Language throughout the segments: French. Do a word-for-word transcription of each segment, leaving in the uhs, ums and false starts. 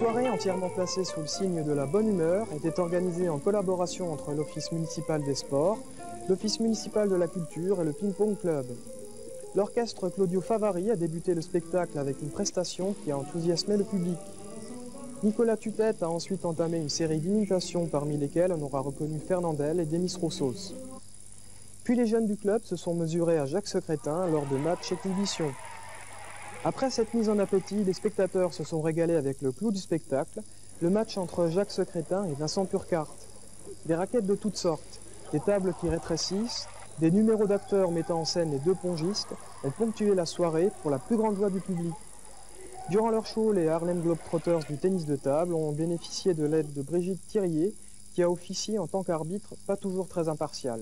soirée, entièrement placée sous le signe de la bonne humeur, était organisée en collaboration entre l'Office municipal des sports, l'Office municipal de la culture et le ping-pong club. L'orchestre Claudio Favari a débuté le spectacle avec une prestation qui a enthousiasmé le public. Nicolas Tutette a ensuite entamé une série d'imitations parmi lesquelles on aura reconnu Fernandel et Demis Roussos. Puis les jeunes du club se sont mesurés à Jacques Secrétin lors de matchs exhibitions. Après cette mise en appétit, les spectateurs se sont régalés avec le clou du spectacle, le match entre Jacques Secrétin et Vincent Purcart. Des raquettes de toutes sortes, des tables qui rétrécissent, des numéros d'acteurs mettant en scène les deux pongistes ont ponctué la soirée pour la plus grande joie du public. Durant leur show, les Harlem Globetrotters du tennis de table ont bénéficié de l'aide de Brigitte Thirier, qui a officié en tant qu'arbitre pas toujours très impartial.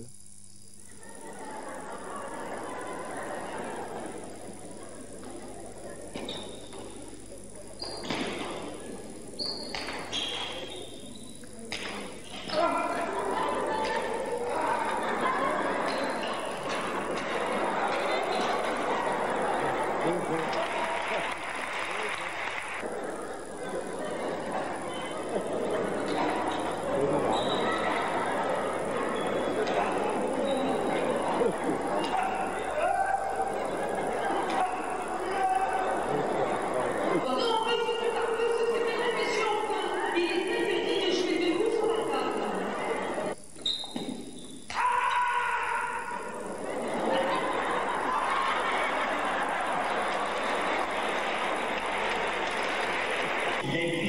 Yeah.